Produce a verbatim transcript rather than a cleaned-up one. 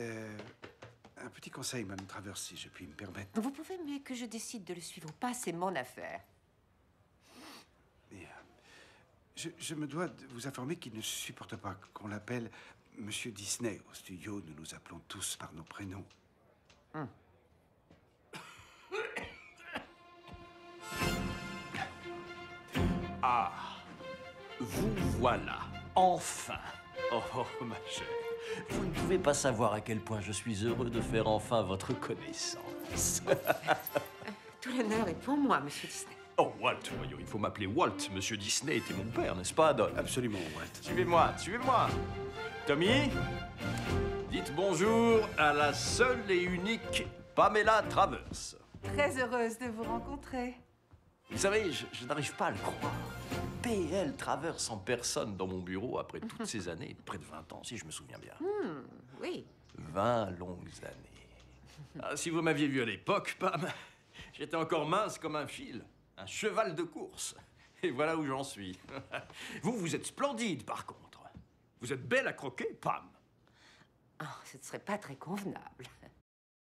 Euh, un petit conseil, Madame Travers, si je puis me permettre. Vous pouvez, mais que je décide de le suivre ou pas, c'est mon affaire. Mais, euh, je, je me dois de vous informer qu'il ne supporte pas qu'on l'appelle Monsieur Disney. Au studio, nous nous appelons tous par nos prénoms. Hum. Ah, vous voilà, enfin. Oh, oh, ma chère, vous ne pouvez pas savoir à quel point je suis heureux de faire enfin votre connaissance. Tout l'honneur est pour moi, Monsieur Disney. Oh, Walt, voyons, il faut m'appeler Walt. Monsieur Disney était mon père, n'est-ce pas, Don? Absolument, Walt. Suivez-moi, suivez-moi. Tommy, dites bonjour à la seule et unique Pamela Travers. Très heureuse de vous rencontrer. Vous savez, je, je n'arrive pas à le croire. P L Travers en personne dans mon bureau après toutes ces années, près de vingt ans, si je me souviens bien. Hmm, oui. vingt longues années. Ah, si vous m'aviez vu à l'époque, Pam, j'étais encore mince comme un fil, un cheval de course. Et voilà où j'en suis. Vous, vous êtes splendide, par contre. Vous êtes belle à croquer, Pam. Oh, ce ne serait pas très convenable.